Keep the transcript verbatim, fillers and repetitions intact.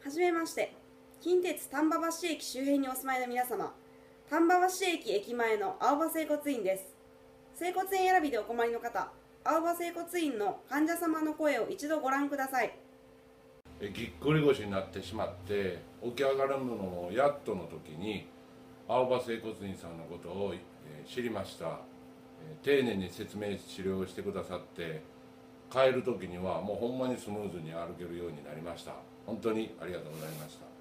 はじめまして。近鉄丹波橋駅周辺にお住まいの皆様、丹波橋駅駅前の青葉整骨院です。整骨院選びでお困りの方、青葉整骨院の患者様の声を一度ご覧ください。 ぎっくり腰になってしまって起き上がるのもやっとの時に青葉整骨院さんのことを知りました。丁寧に説明治療してくださって、帰る時にはもうほんまにスムーズに歩けるようになりました。本当にありがとうございました。